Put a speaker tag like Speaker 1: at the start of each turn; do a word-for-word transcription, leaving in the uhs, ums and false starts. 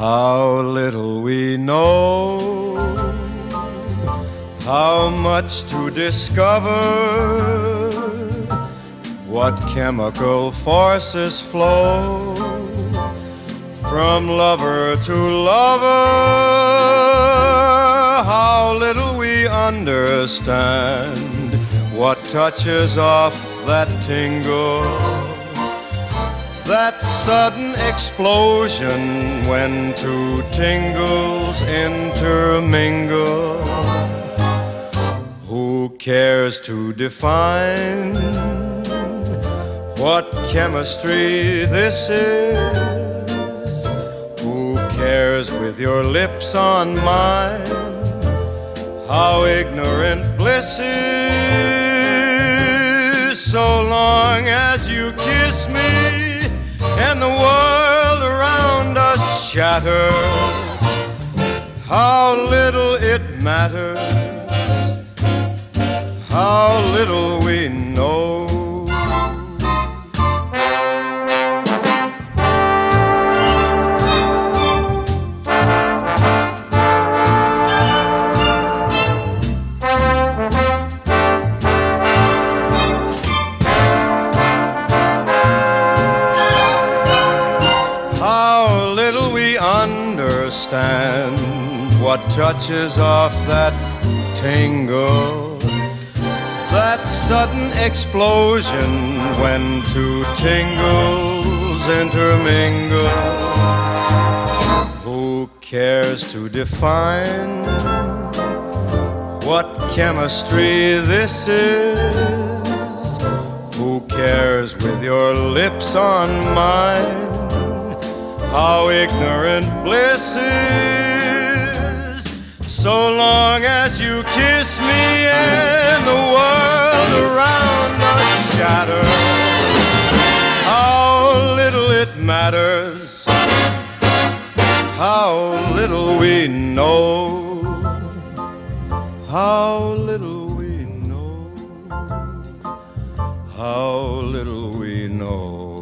Speaker 1: How little we know, how much to discover, what chemical forces flow from lover to lover. How little we understand what touches off that tingle, that sudden explosion when two tingles intermingle. Who cares to define what chemistry this is? Who cares with your lips on mine how ignorant bliss is? So long as you kiss me and the world around us shatters, how little it matters, how little we know. Understand what touches off that tingle, that sudden explosion when two tingles intermingle. Who cares to define what chemistry this is? Who cares with your lips on mine how ignorant bliss is? So long as you kiss me and the world around us shatters, how little it matters, how little we know, how little we know, how little we know.